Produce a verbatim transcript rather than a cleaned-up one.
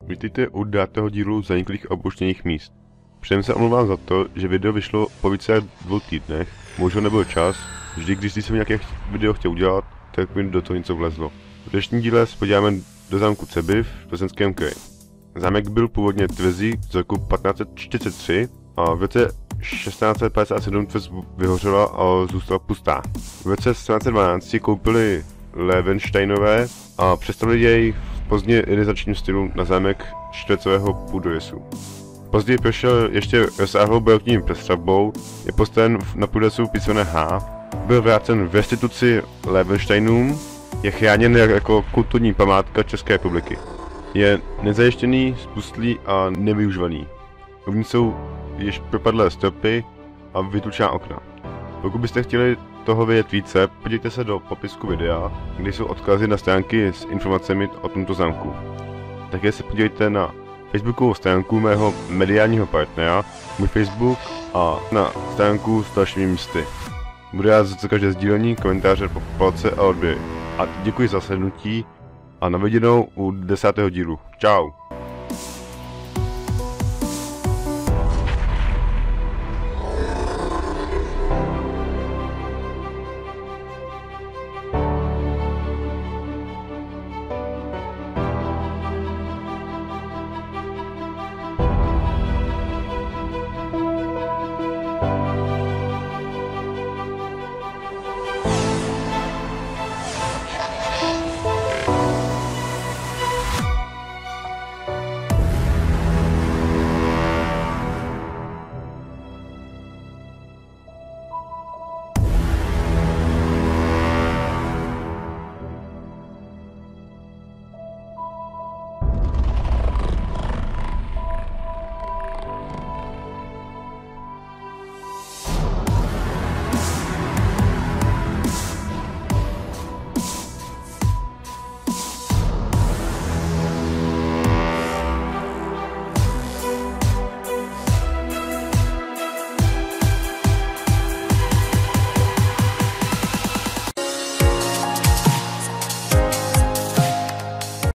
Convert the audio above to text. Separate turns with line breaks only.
Vítejte u dátého dílu zaniklých a opuštěných míst. Předem se omlouvám za to, že video vyšlo po více jak dvou týdnech, bohužel nebyl čas, vždy když jsem nějaké video chtěl udělat, tak mi do toho něco vlezlo. V dnešním díle se podíváme do zámku Cebiv v Plzeňském kraji. Zámek byl původně tvrzí z roku patnáct set čtyřicet tři a v roce šestnáct set padesát sedm tvrz vyhořela a zůstala pustá. V roce sedmnáct set dvanáct si koupili Löwensteinové a přestavili jej v pozdně renesančním stylu na zámek čtvercového půdorysu. Později prošel ještě rozsáhlou barokní přestavbou, je postaven na půdorysu písmene H, byl vrácen v restituci Löwensteinům, je chráněn jako kulturní památka České republiky. Je nezajištěný, spustlý a nevyužívaný. Uvnitř jsou již propadlé stropy a vytlučená okna. Pokud byste chtěli toho vědět více, podívejte se do popisku videa, kde jsou odkazy na stránky s informacemi o tomto zámku. Také se podívejte na facebookovou stránku mého mediálního partnera, můj Facebook a na stránku s dalšími místy. Budu rád za každé sdílení, komentáře, palce a odběry. A děkuji za slednutí a na viděnou u desátého dílu. Čau!